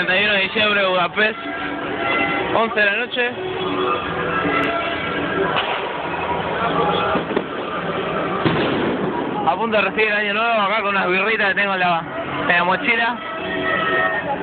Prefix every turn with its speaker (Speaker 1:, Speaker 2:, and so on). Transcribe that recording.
Speaker 1: 31 de diciembre, Budapest, 11 de la noche. A punto de recibir el año nuevo, acá con unas birritas que tengo en la mochila.